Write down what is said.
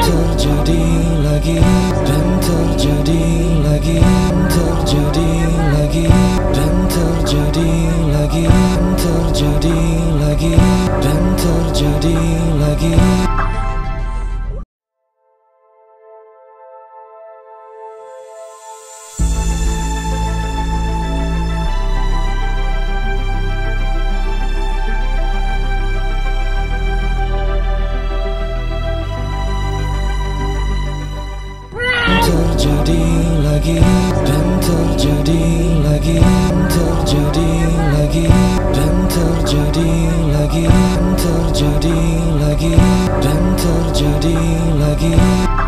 terjadi lagi, dan terjadi lagi, terjadi lagi, dan terjadi lagi, terjadi lagi, dan terjadi lagi. Terjadi lagi, dan terjadi lagi, terjadi lagi, dan terjadi lagi, terjadi lagi, dan terjadi lagi.